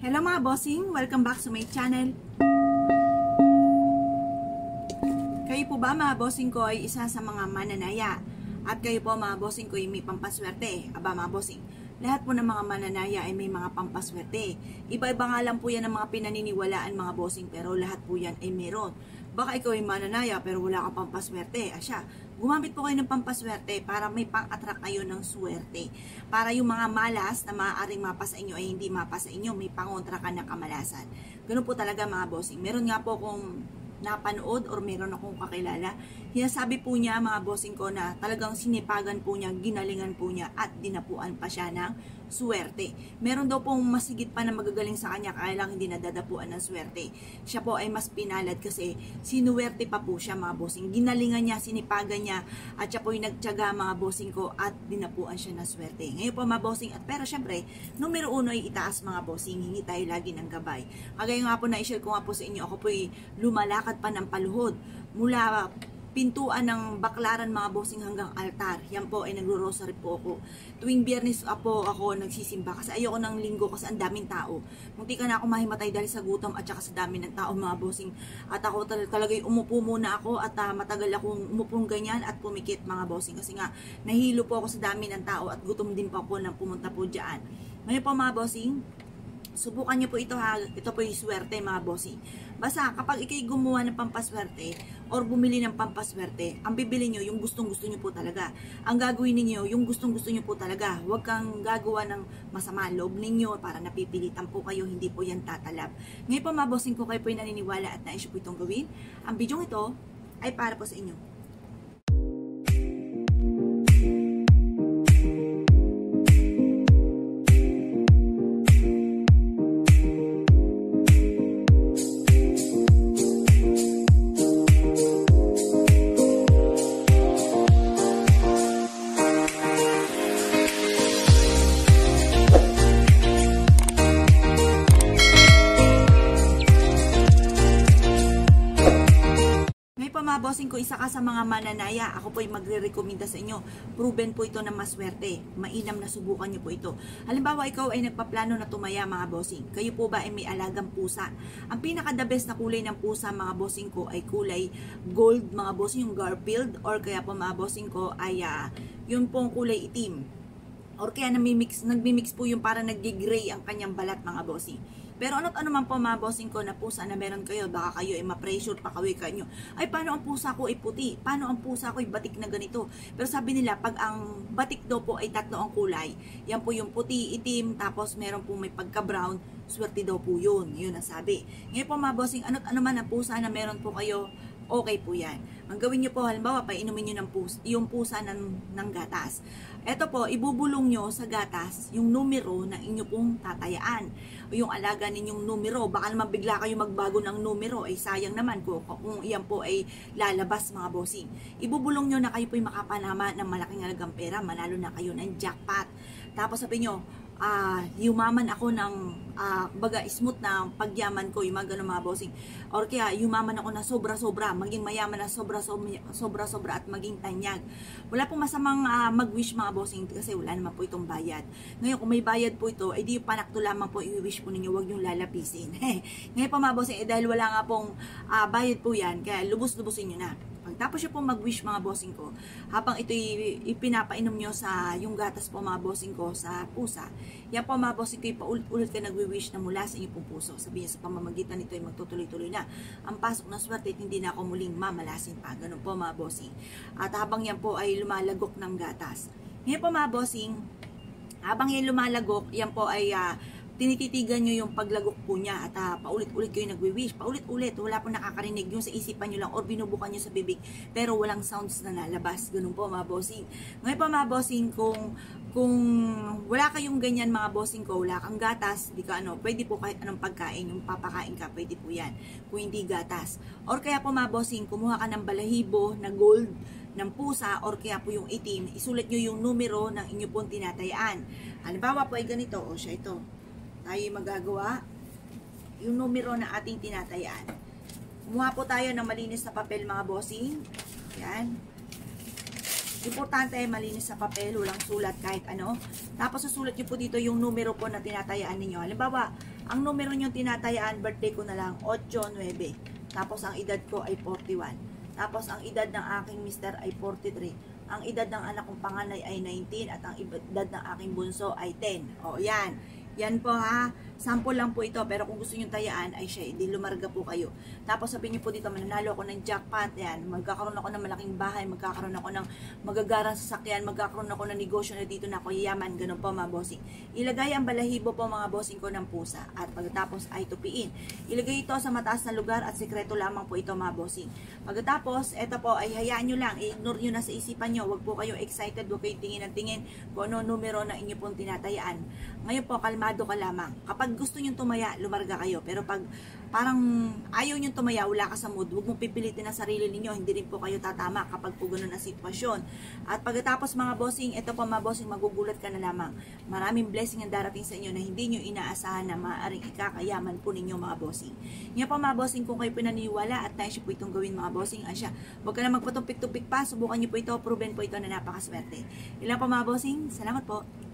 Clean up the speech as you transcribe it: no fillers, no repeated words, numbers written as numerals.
Hello mga bossing! Welcome back to my channel. Kayo po ba mga bossing ko ay isa sa mga mananaya? At kayo po mga bossing ko ay may pampaswerte? Aba mga bossing, lahat po ng mga mananaya ay may mga pampaswerte. Iba-iba nga lang po yan ng mga pinaniniwalaan mga bossing, pero lahat po yan ay meron. Baka ikaw ay mananaya pero wala kang pampaswerte. Asya, gumamit po kayo ng pampaswerte para may pang-attract kayo ng swerte. Para yung mga malas na maaaring mapa sa inyo ay hindi mapa sa inyo, may pangontra ka ng kamalasan. Ganun po talaga mga bossing. Meron nga po kung napanood or meron akong kakilala, sinasabi po niya mga bossing ko na talagang sinipagan po niya, ginalingan po niya at dinapuan pa siya ng swerte. Meron daw pong masigit pa na magagaling sa kanya kaya lang hindi nadadapuan ng swerte. Siya po ay mas pinalad kasi sinuwerte pa po siya mga bossing. Ginalingan niya, sinipagan niya at siya po yung nagtiyaga mga bossing ko at dinapuan siya ng swerte. Ngayon po mga bossing, at pero syempre, numero 1 ay itaas mga bossing, hindi tayo lagi ng gabay. Kagaya nga po na-share ko nga po sa inyo, ako po ay lumalakad pa ng paluhod mula pintuan ng Baklaran mga bossing hanggang altar. Yan po ay nagro-rosary po ako. Tuwing Biyernes po ako nagsisimba kasi ayoko ng linggo kasi ang daming tao. Munti ka na ako mahimatay dahil sa gutom at saka sa dami ng tao mga bossing. At ako talaga umupo muna ako at matagal akong umupong ganyan at pumikit mga bossing kasi nga nahilo po ako sa dami ng tao at gutom din po ako nang pumunta po dyan. Ngayon po mga bossing, subukan niyo po ito ha. Ito po yung swerte mga bossing. Basta kapag ikay gumawa ng pampaswerte or bumili ng pampaswerte, ang bibili nyo yung gustong-gusto nyo po talaga. Ang gagawin niyo yung gustong-gusto nyo po talaga. Huwag kang gagawa ng masama loob ninyo para napipilitan po kayo, hindi po yan tatalab. Ngayon po mga bossing ko, kayo po yung naniniwala at nais po itong gawin. Ang video ito ay para po sa inyo. Mga bossing ko, isa ka sa mga mananaya, ako po ay magre-recommenda sa inyo. Proven po ito na maswerte. Mainam na subukan nyo po ito. Halimbawa, ikaw ay nagpaplano na tumaya mga bossing. Kayo po ba ay may alagang pusa? Ang pinaka-the best na kulay ng pusa mga bossing ko ay kulay gold mga bossing, yung Garfield. Or kaya po mga bossing ko ay yun pong kulay itim. Or kaya nagmimix po yung para nag-gray ang kanyang balat mga bossing. Pero ano man po mga bossing ko na pusa na meron kayo, baka kayo ay ma-pressure pa kawi kanyo. Ay, paano ang pusa ko ay puti? Paano ang pusa ko ay batik na ganito? Pero sabi nila, pag ang batik daw po ay tatlo ang kulay, yan po yung puti, itim, tapos meron po may pagka-brown, swerte daw po yun. Yun ang sabi. Ngayon po mga bossing, ano man ang pusa na meron po kayo, okay po yan. Ang gawin nyo po, halimbawa, painumin nyo yung pusa ng gatas. Ito po, ibubulong nyo sa gatas yung numero na inyo pong tatayaan. O yung alaga ninyong numero. Baka naman bigla kayo magbago ng numero. Ay sayang naman kung iyan po ay lalabas mga bossing. Ibubulong nyo na kayo po ay makapanama ng malaking halagang pera. Manalo na kayo ng jackpot. Tapos sabi nyo, yumaman ako ng baga smooth na pagyaman ko, yung mga ganun mga bossing. Or kaya yumaman ako na sobra-sobra, maging mayaman na sobra-sobra at maging tanyag. Wala pong masamang mag-wish mga bossing kasi wala naman po itong bayad. Ngayon kung may bayad po ito, di panakto lamang po i-wish po ninyo, huwag yung lalapisin. Ngayon po mga bossing, dahil wala nga pong bayad po yan, kaya lubos-lubusin nyo na. Pagtapos nyo po mag-wish mga bossing ko, habang ito ipinapainom nyo sa yung gatas po mga bossing ko sa pusa, yan po mga bossing ko, paulit-ulit ka nagwi-wish na mula sa inyong puso. Sabihin sa pamamagitan nito ay magtutuloy-tuloy na ang pasok ng swerte at hindi na ako muling mamalasin pa. Ganun po mga bossing. At habang yan po ay lumalagok ng gatas. Ngayon po mga bossing, habang yan lumalagok, yan po ay tinititigan nyo yung paglagok po niya at paulit-ulit kayo nagwi-wish, paulit-ulit, wala po nakakarinig yung sa isipan nyo lang or binubukan nyo sa bibig pero walang sounds na nalabas. Ganun po mga bossing. Ngayon po mga bossing, kung wala kayong ganyan mga bossing ko, wala kang gatas, di ka pwede po kahit anong pagkain, yung papakain ka, pwede po yan, kung hindi gatas. Or kaya po mga bossing, kumuha ka ng balahibo na gold ng pusa or kaya po yung itim, isulat nyo yung numero ng inyo pong tinatayaan. Halimbawa po ay ganito, o siya ito. Tayo magagawa yung numero na ating tinatayaan. Kumuha po tayo ng malinis na papel mga bossing. Yan. Importante ay malinis sa papel, walang sulat kahit ano. Tapos susulat nyo po dito yung numero po na tinatayaan ninyo. Halimbawa, Ang numero nyo tinatayaan, birthday ko na lang, 8-9. Tapos ang edad ko ay 41. Tapos ang edad ng aking mister ay 43. Ang edad ng anak kong panganay ay 19 at ang edad ng aking bunso ay 10. O, yan. Yan po ha. Sample lang po ito. Pero kung gusto nyo tayaan, ay siya. Di lumarga po kayo. Tapos sabihin nyo po dito, mananalo ako ng jackpot. Yan. Magkakaroon ako ng malaking bahay. Magkakaroon ako ng magagarang sasakyan. Magkakaroon ako ng negosyo na dito na ako yayaman. Ganun po mga bossing. Ilagay ang balahibo po mga bossing ko ng pusa. At pagkatapos ay tupiin. Ilagay ito sa mataas na lugar at sikreto lamang po ito mga bossing. Pagkatapos, ito po ay hayaan nyo lang. I-ignore nyo na sa isipan nyo. Huwag po kayo excited. Huwag kayong tingin ng tingin kung ano numero na inyo pong tinatayaan. Ngayon po, kalmado ka lamang. Kapag gusto nyo tumaya, lumarga kayo. Pero pag parang ayaw nyo tumaya, wala ka sa mood, huwag mong pipilitin ang sarili ninyo. Hindi rin po kayo tatama kapag po ganun ang sitwasyon. At pagkatapos mga bossing, ito po mga bossing, magugulat ka na lamang. Maraming blessing ang darating sa inyo na hindi nyo inaasahan na maaaring ikakayaman po ninyo mga bossing. Ngayon po mga bossing, kung kayo pinaniwala at tayo po itong gawin mga bossing, asya, huwag ka na magpatumpik-tupik pa, subukan nyo po ito, proven po ito na napakaswerte. Ilan po mga bossing, salamat po.